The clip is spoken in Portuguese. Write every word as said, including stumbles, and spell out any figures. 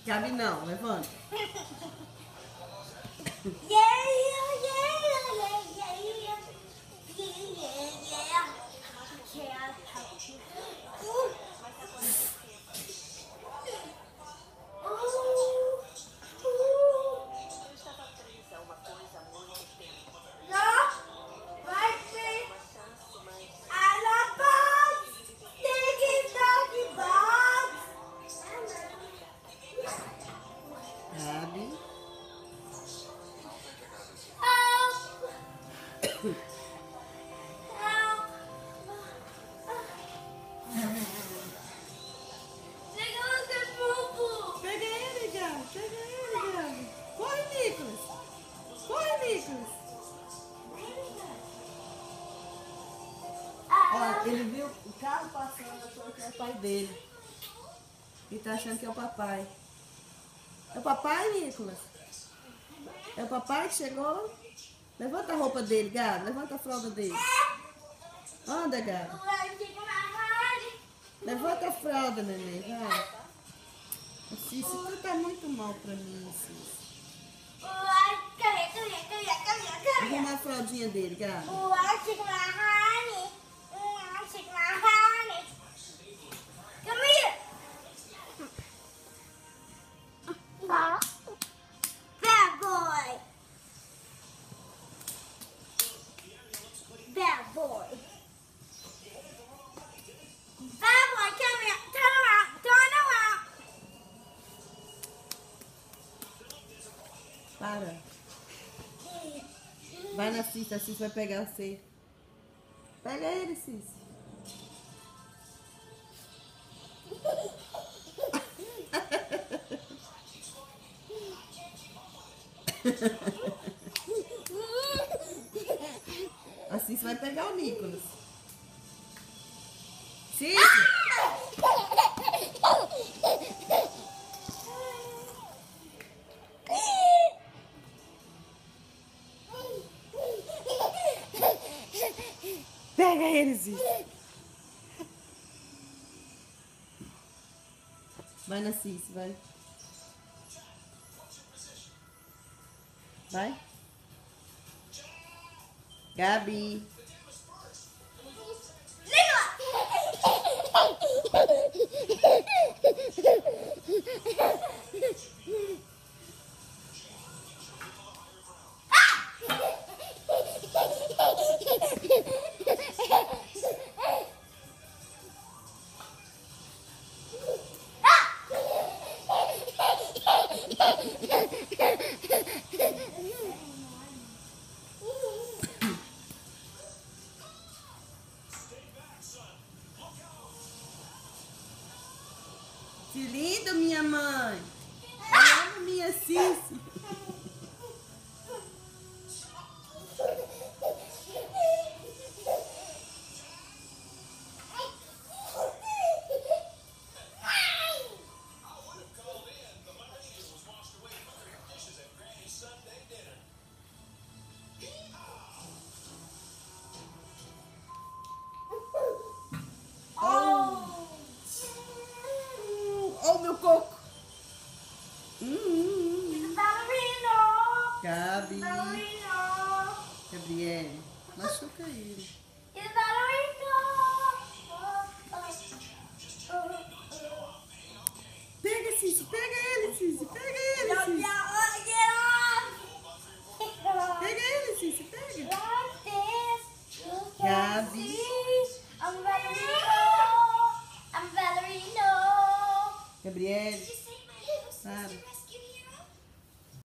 Gabi não, levanta. Gabi. Pega ele, Gabi. Pega ele, Gabi. Corre, Nicolas. Corre, Nicolas. Ó, ele viu o carro passando, achou que é o pai dele. Ele tá achando que é o papai. É o papai, Nicolas? É o papai que chegou? Levanta a roupa dele, Gabi. Levanta a fralda dele. Anda, Gabi. Levanta a fralda, neném. Vai. Cíci, tu tá muito mal pra mim, Cíci. Arruma a fraldinha dele, Gabi. Bad boy. Bad boy. Bad boy, come here. Turn around. Turn around. Para. Vai na Cíci, a Cíci vai pegar você. Pega ele, Cíci. A Cíci vai pegar o Nicolas. Cíci! Pega ele, Cíci. Vai na Cíci, vai. Vai. Gabi. Que lindo, minha mãe. Eu amo minha Cíci. Oh, meu coco. Hum, hum, hum. Gabi. Gabriele. Machuca ele. Pega, Cíci. Pega ele, Cíci. Pega ele, Cíci. Pega ele, Cíci. Pega. Gabi. Gabriele. Para.